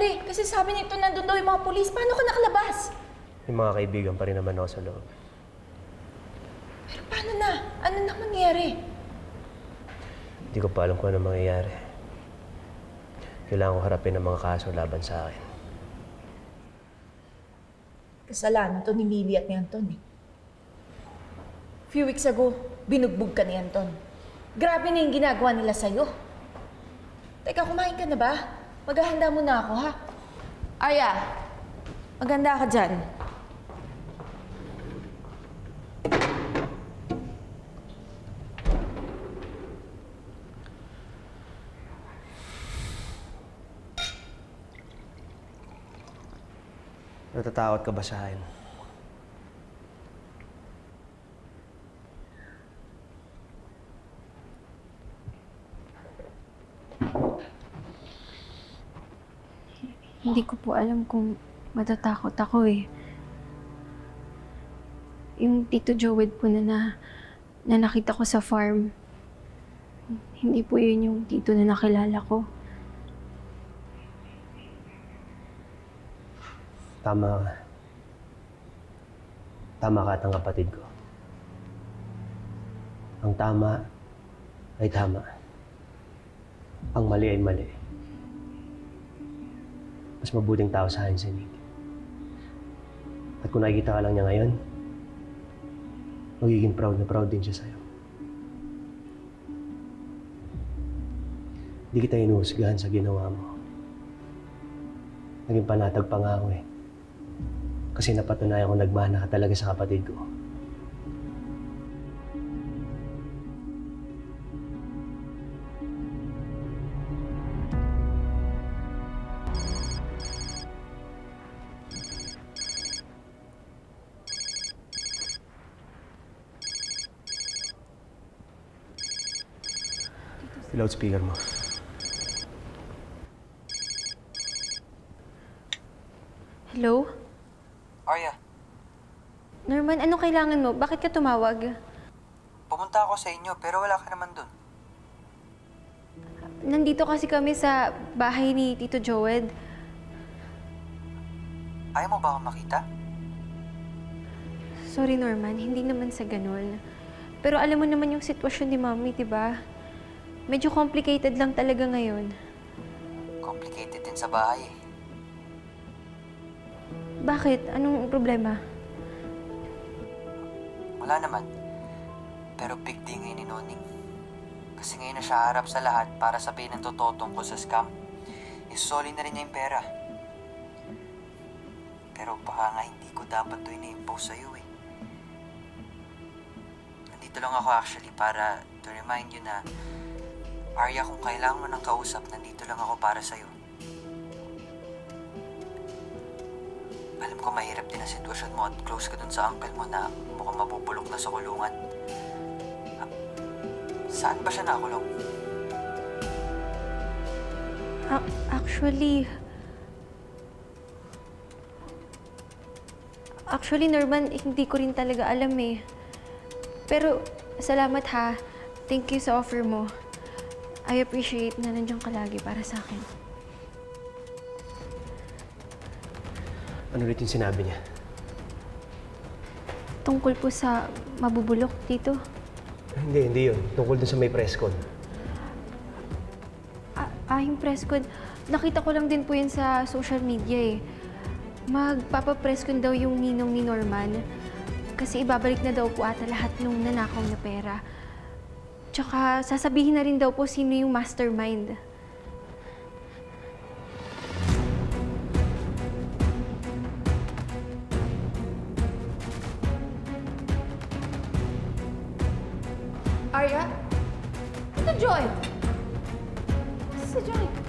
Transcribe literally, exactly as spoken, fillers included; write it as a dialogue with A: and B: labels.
A: eh. Kasi sabi nito nandun daw yung mga pulis. Paano ka nakalabas?
B: Yung mga kaibigan pa rin naman ako sa loob.
A: Pero paano na? Ano na mangyari?
B: Hindi ko pa alam kung ano mangyayari. Kailangan ko harapin ang mga kaso laban sa akin.
A: Kasalanan to ni Millie at ni Anton eh. Few weeks ago, binugbog ka ni Anton. Grabe na yung ginagawa nila sa'yo. Teka, kumain ka na ba? Maghahanda muna ako, ha? Arya, maganda ka dyan.
B: Natatakot ka ba sa akin?
C: Hindi ko po alam kung matatakot ako eh. Yung Tito Joed po na, na, na nakita ko sa farm, hindi po yun yung tito na nakilala ko.
B: Tama ka. Tama ka at ang kapatid ko. Ang tama ay tama. Ang mali ay mali. Mas mabuting tao sa akin si Nick. At kung nakikita ka lang niya ngayon, magiging proud na proud din siya sa'yo. Hindi kita inuhusgahan sa ginawa mo. Naging panatag pa nga ako eh. Kasi napatunayan ko nagmana ka talaga sa kapatid ko. Loudspeaker mo.
C: Hello?
D: Arya,
C: Norman, ano kailangan mo? Bakit ka tumawag?
D: pumunta ako sa inyo pero wala ka naman dun.
C: Nandito kasi kami sa bahay ni Tito Joed.
D: Ayaw mo ba akong makita?
C: Sorry, Norman. Hindi naman sa ganun. Pero alam mo naman yung sitwasyon ni Mami, di ba? Medyo complicated lang talaga ngayon.
D: Complicated din sa bahay eh.
C: Bakit? Anong problema?
D: Wala naman. Pero big day ngayon ni Noning. Kasi ngayon na siya harap sa lahat para sabihin ng totoo tungkol sa scam. Isusoli na rin niya yung pera. Pero baka nga hindi ko dapat ito ina-impose sa'yo eh. Nandito lang ako actually para to remind you na Arya, kung kailangan mo ng kausap, nandito lang ako para sa'yo. Alam ko mahirap din ang sitwasyon mo at close ka dun sa uncle mo na mukhang mabubulok na sa kulungan. Ah, saan ba siya nakulong?
C: A actually... Actually, Norman, hindi ko rin talaga alam eh. Pero, salamat ha. Thank you sa offer mo. I appreciate na nandiyan ka lagi para sa akin.
B: Ano ulit yung sinabi niya?
C: Tungkol po sa mabubulok, Tito?
B: Hindi, hindi yun. Tungkol dun sa may press con.
C: Ah, ah, yung press con. Nakita ko lang din po yun sa social media eh. Magpapapress con daw yung ninong ni Norman. Kasi ibabalik na daw po ata lahat nung nanakaw na pera. Tsaka sasabihin na rin daw po sino yung mastermind.
A: Arya? Ito, Joy! Si Joy!